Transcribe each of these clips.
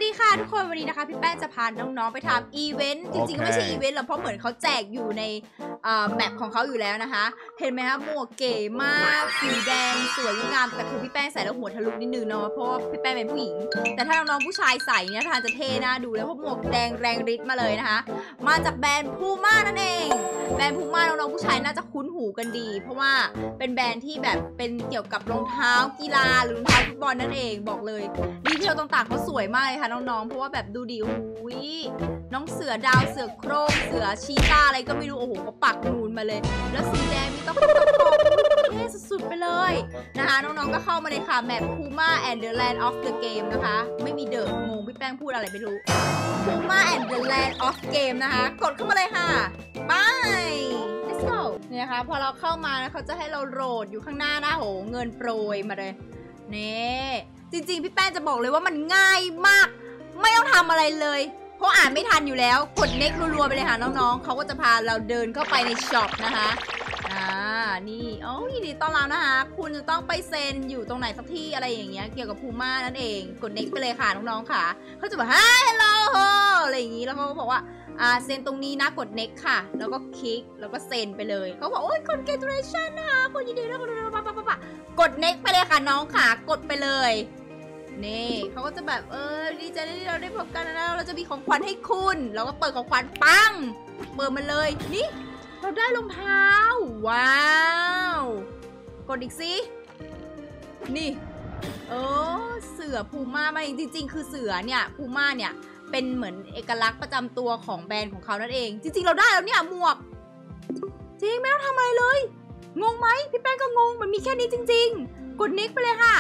ดีค่ะทุกคนวันนี้นะคะพี่แป้งจะพาน้องๆไปทำอีเวนต์จริงๆก็ไม่ใช่อีเวนต์หรอกเพราะเหมือนเขาแจกอยู่ในแมปของเขาอยู่แล้วนะคะเห็นไหมคะหมวกเก๋มากสีแดงสวยงามแต่คือพี่แป้งใส่แล้วหัวทะลุนิดนึงเนาะเพราะว่าพี่แป้งเป็นผู้หญิงแต่ถ้าน้องๆผู้ชายใส่เนี่ยทานจะเท่น่าดูแล้วเพราะหมวกแดงแรงฤทธิ์มาเลยนะคะมาจากแบรนด์พูม่านั่นเองแบรนด์พูม่าน้องๆผู้ชายน่าจะคุ้นหูกันดีเพราะว่าเป็นแบรนด์ที่แบบเป็นเกี่ยวกับรองเท้ากีฬาหรือรองเท้าฟุตบอลนั่นเองบอกเลยดีเทลต่างๆเขาสวยมากเลยค่ะน้องๆเพราะว่าแบบดูดีหูยน้องเสือดาวเสือโคร่งเสือชีตาอะไรก็ไม่รู้โอ้โหเขาปักนูนมาเลยแล้วสีแดงมีต้องเท่สุดๆไปเลยนะคะน้องๆก็เข้ามาในค่ะแมป Puma and the Land of the Game นะคะไม่มีเดิมงงพี่แป้งพูดอะไรไม่รู้ Puma and the Land of Game นะคะกดเข้ามาเลยค่ะไป let's go เนี่ยค่ะพอเราเข้ามาเขาจะให้เราโหลดอยู่ข้างหน้านะโหเงินโปรยมาเลยนี่จริงๆพี่แป้งจะบอกเลยว่ามันง่ายมากไม่ต้องทำอะไรเลยเพราะอ่านไม่ทันอยู่แล้วกดเน็กรัวๆไปเลยค่ะน้องๆเขาก็จะพาเราเดินเข้าไปในช็อปนะคะนี่ยินดีต้อนรับนะคะคุณจะต้องไปเซ็นอยู่ตรงไหนสักที่อะไรอย่างเงี้ยเกี่ยวกับพูม่านั่นเองกดเน็กไปเลยค่ะน้องๆค่ะเขาจะบอกฮัลโหลอะไรอย่างงี้แล้วเขาก็บอกว่าเซ็นตรงนี้นะกดเน็กค่ะแล้วก็คลิกแล้วก็เซ็นไปเลยเขาบอกโอ้ย congratulation นะคะคุณยินดีด้วยกดเน็กไปเลยค่ะน้องค่ะกดไปเลยนี่เขาก็จะแบบดีใจที่เราได้พบกันนะเราจะมีของขวัญให้คุณเราก็เปิดของขวัญปังเปิดมันเลยนี่เราได้รองเท้าว้าวกดอีกสินี่เสือพูม่ามาจริงๆคือเสือเนี่ยพูม่าเนี่ยเป็นเหมือนเอกลักษณ์ประจำตัวของแบรนด์ของเขานั่นเองจริงๆเราได้แล้วเนี่ยหมวกจริงไม่ต้องทำอะไรเลยงงไหมพี่แป้งก็งงมันมีแค่นี้จริงๆกดนิกไปเลยค่ะ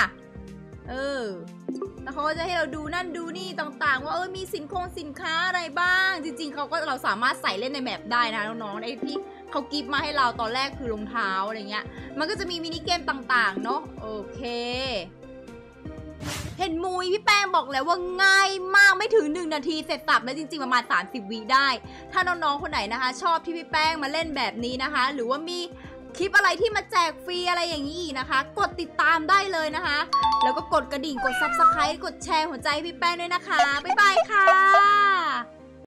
แล้วเขาก็จะให้เราดูนั่นดูนี่ต่างๆว่ามีสินค้าอะไรบ้างจริงๆเราสามารถใส่เล่นในแมปได้นะน้องๆไอ้ที่เขากิฟต์มาให้เราตอนแรกคือรองเท้าอะไรเงี้ยมันก็จะมีมินิเกมต่างๆเนาะโอเคเห็นมุยพี่แป้งบอกแล้วว่าง่ายมากไม่ถึง1 นาทีเสร็จสับแล้วจริงๆประมาณ30 วิได้ถ้าน้องๆคนไหนนะคะชอบที่พี่แป้งมาเล่นแบบนี้นะคะหรือว่ามีคลิปอะไรที่มาแจกฟรีอะไรอย่างนี้อีกนะคะกดติดตามได้เลยนะคะแล้วก็กดกระดิ่งกด Subscribe กดแชร์หัวใจพี่แป้งด้วยนะคะบ๊ายบายค่ะ